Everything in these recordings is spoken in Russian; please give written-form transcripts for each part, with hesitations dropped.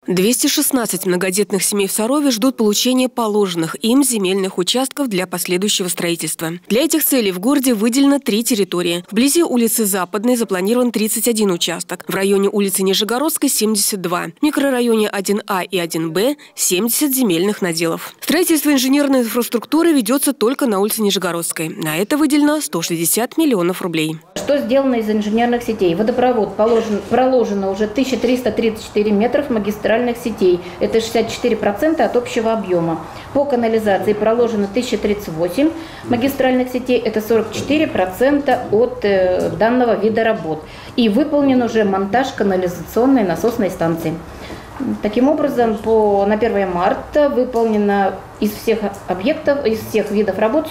216 многодетных семей в Сарове ждут получения положенных им земельных участков для последующего строительства. Для этих целей в городе выделено 3 территории. Вблизи улицы Западной запланирован 31 участок, в районе улицы Нижегородской – 72, в микрорайоне 1А и 1Б – 70 земельных наделов. Строительство инженерной инфраструктуры ведется только на улице Нижегородской. На это выделено 160 миллионов рублей. Что сделано из инженерных сетей? Водопровод проложено уже 1334 метров магистральных сетей. Это 64% от общего объема. По канализации проложено 1038 магистральных сетей. Это 44% от данного вида работ. И выполнен уже монтаж канализационной насосной станции. Таким образом, на 1 марта выполнено из всех объектов, из всех видов работ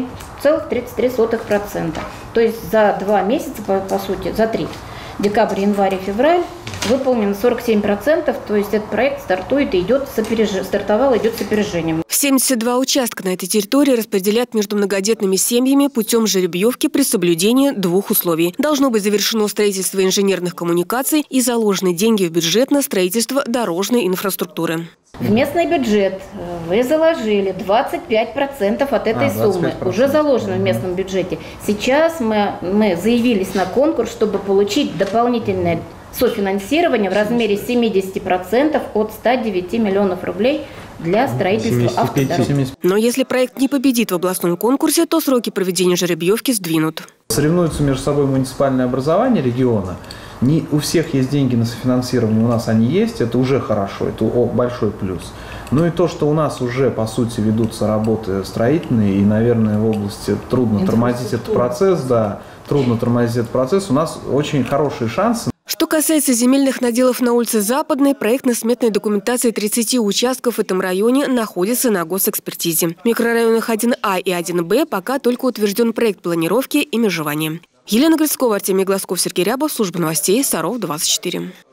47,33%. То есть за 2 месяца, по сути, за 3, декабрь, январь и февраль, выполнено 47%, то есть этот проект стартует и идет с опережением. 72 участка на этой территории распределят между многодетными семьями путем жеребьевки при соблюдении 2 условий. Должно быть завершено строительство инженерных коммуникаций и заложены деньги в бюджет на строительство дорожной инфраструктуры. В местный бюджет вы заложили 25% от этой суммы. Уже заложено в местном бюджете. Сейчас мы заявились на конкурс, чтобы получить дополнительное софинансирование в размере 70% от 109 миллионов рублей для строительства автодорог. Но если проект не победит в областном конкурсе, то сроки проведения жеребьевки сдвинут. Соревнуются между собой муниципальное образование региона. Не у всех есть деньги на софинансирование, у нас они есть, это уже хорошо, это большой плюс. Ну и то, что у нас уже, по сути, ведутся работы строительные, и, наверное, в области трудно тормозить этот процесс, у нас очень хорошие шансы. Что касается земельных наделов на улице Западной, проектно-сметная документация 30 участков в этом районе находится на госэкспертизе. В микрорайонах 1А и 1Б пока только утвержден проект планировки и межевания. Елена Грицкова, Артемий Глазков, Сергей Рябов, служба новостей, Саров, 24.